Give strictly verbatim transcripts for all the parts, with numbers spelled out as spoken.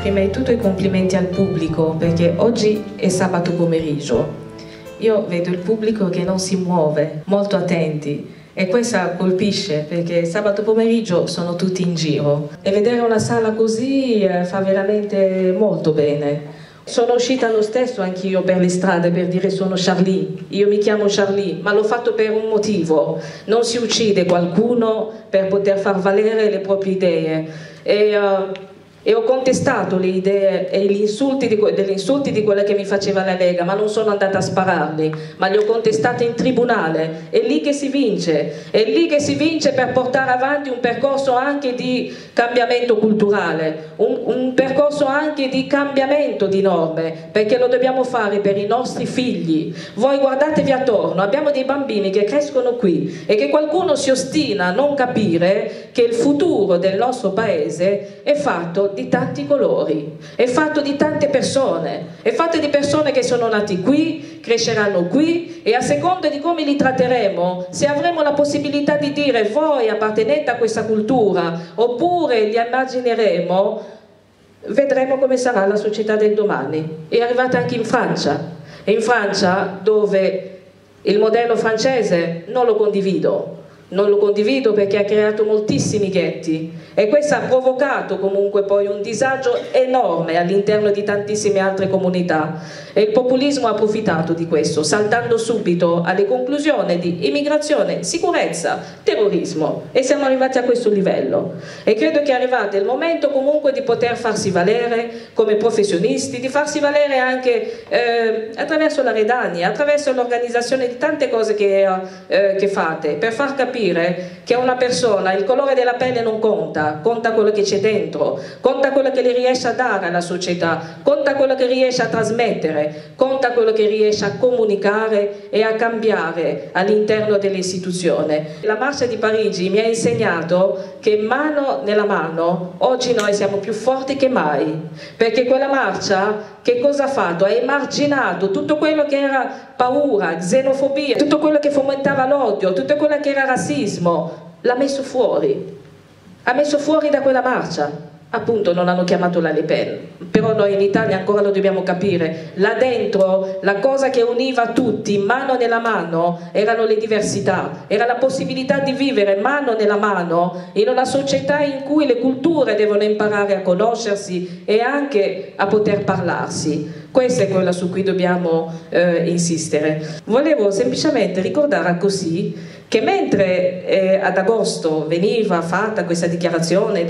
Prima di tutto i complimenti al pubblico, perché oggi è sabato pomeriggio. Io vedo il pubblico che non si muove, molto attenti, e questa colpisce perché sabato pomeriggio sono tutti in giro. E vedere una sala così eh, fa veramente molto bene. Sono uscita lo stesso anch'io per le strade per dire sono Charlie, io mi chiamo Charlie, ma l'ho fatto per un motivo. Non si uccide qualcuno per poter far valere le proprie idee. E, uh, e ho contestato le idee e gli insulti di, degli insulti di quella che mi faceva la Lega, ma non sono andata a spararli, ma li ho contestati in tribunale. È lì che si vince, è lì che si vince per portare avanti un percorso anche di cambiamento culturale, un, un percorso anche di cambiamento di norme, perché lo dobbiamo fare per i nostri figli. Voi guardatevi attorno, abbiamo dei bambini che crescono qui e che qualcuno si ostina a non capire che il futuro del nostro paese è fatto di tanti colori, è fatto di tante persone, è fatto di persone che sono nati qui, cresceranno qui, e a seconda di come li tratteremo, se avremo la possibilità di dire voi appartenete a questa cultura oppure li immagineremo, vedremo come sarà la società del domani. È arrivata anche in Francia, e in Francia, dove il modello francese non lo condivido, non lo condivido perché ha creato moltissimi ghetti, e questo ha provocato comunque poi un disagio enorme all'interno di tantissime altre comunità, e il populismo ha approfittato di questo, saltando subito alle conclusioni di immigrazione, sicurezza, terrorismo, e siamo arrivati a questo livello. E credo che è arrivato il momento comunque di poter farsi valere come professionisti, di farsi valere anche eh, attraverso la Redania, attraverso l'organizzazione di tante cose che, eh, che fate, per far capire che a una persona il colore della pelle non conta, conta quello che c'è dentro, conta quello che le riesce a dare alla società, conta quello che riesce a trasmettere, conta quello che riesce a comunicare e a cambiare all'interno dell'istituzione. La marcia di Parigi mi ha insegnato che mano nella mano oggi noi siamo più forti che mai, perché quella marcia che cosa ha fatto? Ha emarginato tutto quello che era paura, xenofobia, tutto quello che fomentava l'odio, tutto quello che era razzismo, l'ha messo fuori, ha messo fuori da quella marcia. Appunto non hanno chiamato la Le Pen, però noi in Italia ancora lo dobbiamo capire, là dentro la cosa che univa tutti mano nella mano erano le diversità, era la possibilità di vivere mano nella mano in una società in cui le culture devono imparare a conoscersi e anche a poter parlarsi. Questa è quella su cui dobbiamo eh, insistere. Volevo semplicemente ricordare così che mentre eh, ad agosto veniva fatta questa dichiarazione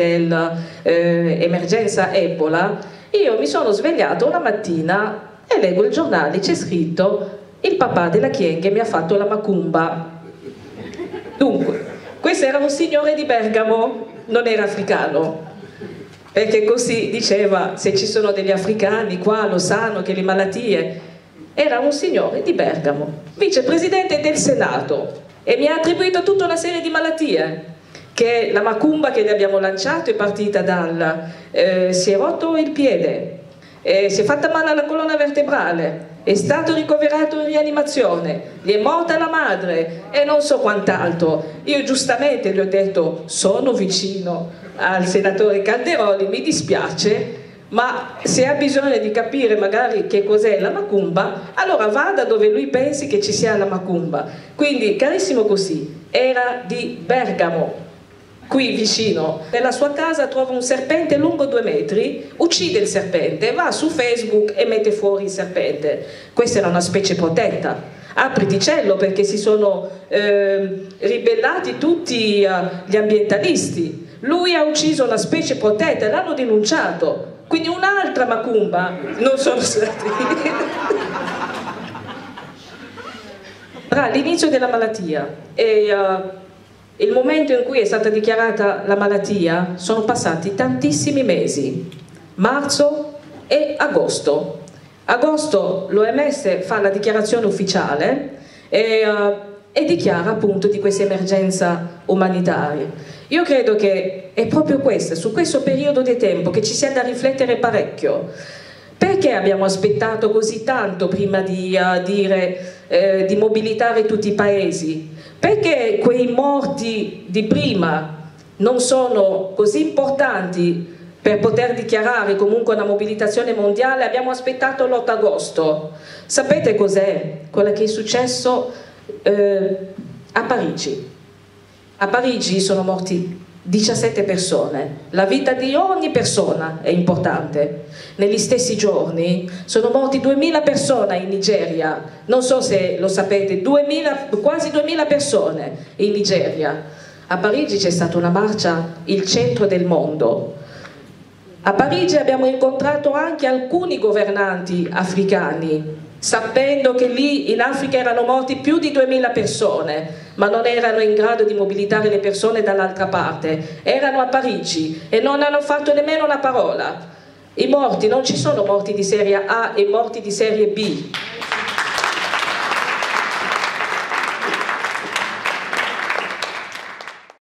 dell'emergenza eh, Ebola, io mi sono svegliata una mattina e leggo il giornale, c'è scritto: il papà della Kyenge mi ha fatto la macumba. Dunque, questo era un signore di Bergamo, non era africano, perché così diceva: se ci sono degli africani qua lo sanno che le malattie. Era un signore di Bergamo, vicepresidente del Senato, e mi ha attribuito tutta una serie di malattie, che la macumba che le abbiamo lanciato è partita dal eh, si è rotto il piede, eh, si è fatta male alla colonna vertebrale, è stato ricoverato in rianimazione, gli è morta la madre e non so quant'altro. Io giustamente gli ho detto: sono vicino al senatore Calderoli, mi dispiace, ma se ha bisogno di capire magari che cos'è la macumba, allora vada dove lui pensi che ci sia la macumba. Quindi, carissimo così, era di Bergamo, qui vicino. Nella sua casa trova un serpente lungo due metri, uccide il serpente, va su Facebook e mette fuori il serpente. Questa era una specie protetta. Apriti cielo, perché si sono eh, ribellati tutti uh, gli ambientalisti. Lui ha ucciso una specie protetta e l'hanno denunciato. Quindi un'altra macumba non sono stati. Tra l'inizio della malattia e uh, il momento in cui è stata dichiarata la malattia sono passati tantissimi mesi, marzo e agosto. Agosto l'O M S fa la dichiarazione ufficiale e, uh, e dichiara appunto di questa emergenza umanitaria. Io credo che è proprio questo, su questo periodo di tempo, che ci sia da riflettere parecchio. Perché abbiamo aspettato così tanto prima di uh, dire eh, di mobilitare tutti i paesi? Perché quei morti di prima non sono così importanti per poter dichiarare comunque una mobilitazione mondiale abbiamo aspettato l'otto agosto. Sapete cos'è? Quello che è successo eh, a Parigi. A Parigi sono morti diciassette persone. La vita di ogni persona è importante. Negli stessi giorni sono morti duemila persone in Nigeria. Non so se lo sapete, duemila, quasi duemila persone in Nigeria. A Parigi c'è stata una marcia, il centro del mondo. A Parigi abbiamo incontrato anche alcuni governanti africani, sapendo che lì in Africa erano morti più di duemila persone, ma non erano in grado di mobilitare le persone dall'altra parte. Erano a Parigi e non hanno fatto nemmeno una parola. I morti, non ci sono morti di serie A e morti di serie B.